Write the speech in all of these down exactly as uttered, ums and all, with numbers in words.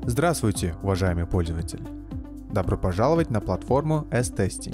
Здравствуйте, уважаемый пользователь! Добро пожаловать на платформу S-Testing.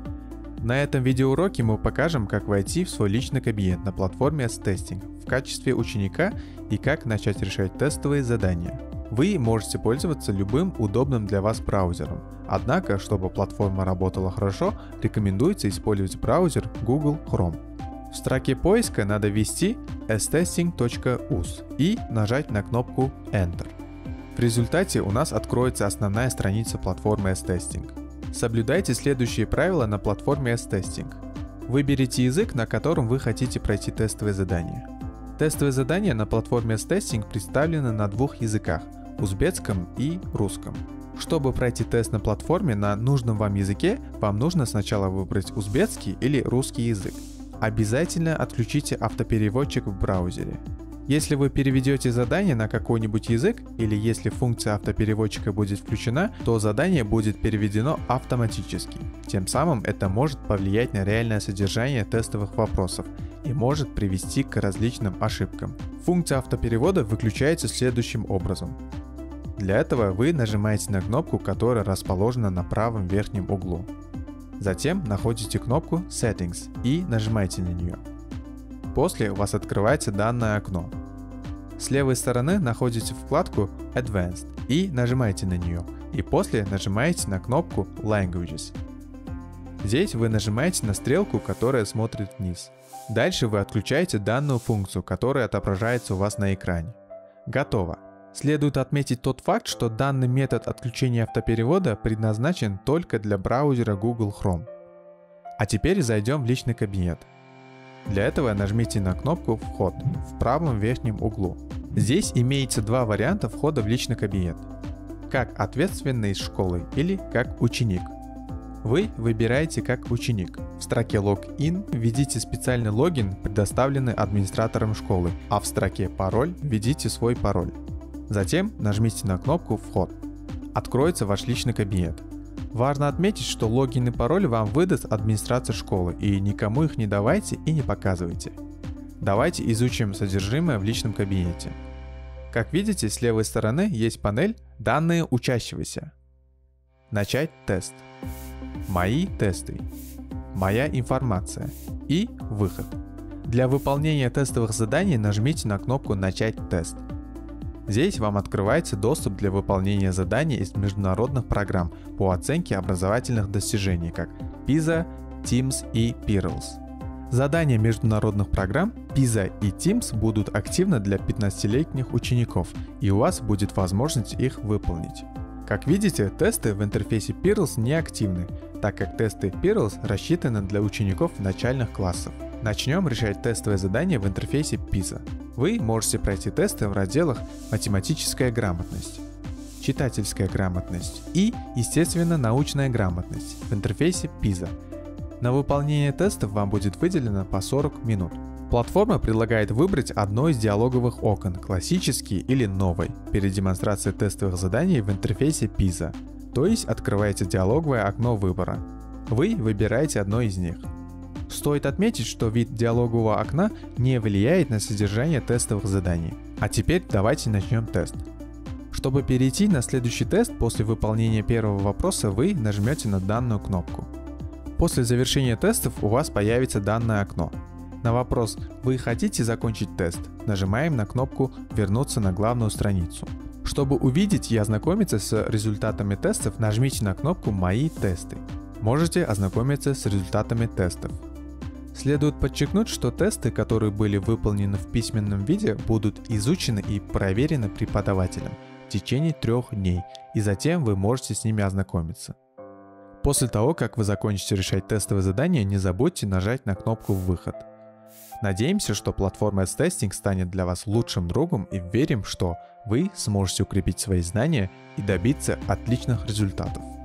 На этом видеоуроке мы покажем, как войти в свой личный кабинет на платформе S-Testing в качестве ученика и как начать решать тестовые задания. Вы можете пользоваться любым удобным для вас браузером, однако, чтобы платформа работала хорошо, рекомендуется использовать браузер Google Chrome. В строке поиска надо ввести эс тестинг точка ю эс и нажать на кнопку Enter. В результате у нас откроется основная страница платформы S-Testing. Соблюдайте следующие правила на платформе S-Testing. Выберите язык, на котором вы хотите пройти тестовые задания. Тестовые задания на платформе S-Testing представлены на двух языках – узбекском и русском. Чтобы пройти тест на платформе на нужном вам языке, вам нужно сначала выбрать узбекский или русский язык. Обязательно отключите автопереводчик в браузере. Если вы переведете задание на какой-нибудь язык, или если функция автопереводчика будет включена, то задание будет переведено автоматически. Тем самым это может повлиять на реальное содержание тестовых вопросов и может привести к различным ошибкам. Функция автоперевода выключается следующим образом. Для этого вы нажимаете на кнопку, которая расположена на правом верхнем углу. Затем находите кнопку Settings и нажимаете на нее. После у вас открывается данное окно. С левой стороны находите вкладку Advanced и нажимаете на нее, и после нажимаете на кнопку Languages. Здесь вы нажимаете на стрелку, которая смотрит вниз. Дальше вы отключаете данную функцию, которая отображается у вас на экране. Готово. Следует отметить тот факт, что данный метод отключения автоперевода предназначен только для браузера Google Chrome. А теперь зайдем в личный кабинет. Для этого нажмите на кнопку «Вход» в правом верхнем углу. Здесь имеется два варианта входа в личный кабинет. Как ответственный из школы или как ученик. Вы выбираете как ученик. В строке «Логин» введите специальный логин, предоставленный администратором школы, а в строке «Пароль» введите свой пароль. Затем нажмите на кнопку «Вход». Откроется ваш личный кабинет. Важно отметить, что логин и пароль вам выдаст администрация школы, и никому их не давайте и не показывайте. Давайте изучим содержимое в личном кабинете. Как видите, с левой стороны есть панель «Данные учащегося». Начать тест. Мои тесты. Моя информация. И выход. Для выполнения тестовых заданий нажмите на кнопку «Начать тест». Здесь вам открывается доступ для выполнения заданий из международных программ по оценке образовательных достижений, как пиза, тимс и пирлс. Задания международных программ пиза и тимс будут активны для пятнадцатилетних учеников, и у вас будет возможность их выполнить. Как видите, тесты в интерфейсе пирлс не активны, так как тесты пирлс рассчитаны для учеников начальных классов. Начнем решать тестовые задания в интерфейсе пиза. Вы можете пройти тесты в разделах «Математическая грамотность», «Читательская грамотность» и, естественно, «Научная грамотность» в интерфейсе пиза. На выполнение тестов вам будет выделено по сорок минут. Платформа предлагает выбрать одно из диалоговых окон, классический или новый, перед демонстрацией тестовых заданий в интерфейсе пиза, то есть открываете диалоговое окно выбора. Вы выбираете одно из них. Стоит отметить, что вид диалогового окна не влияет на содержание тестовых заданий. А теперь давайте начнем тест. Чтобы перейти на следующий тест после выполнения первого вопроса, вы нажмете на данную кнопку. После завершения тестов у вас появится данное окно. На вопрос «Вы хотите закончить тест?» нажимаем на кнопку «Вернуться на главную страницу». Чтобы увидеть и ознакомиться с результатами тестов, нажмите на кнопку «Мои тесты». Можете ознакомиться с результатами тестов. Следует подчеркнуть, что тесты, которые были выполнены в письменном виде, будут изучены и проверены преподавателем в течение трех дней, и затем вы можете с ними ознакомиться. После того, как вы закончите решать тестовые задания, не забудьте нажать на кнопку «Выход». Надеемся, что платформа S-Testing станет для вас лучшим другом, и верим, что вы сможете укрепить свои знания и добиться отличных результатов.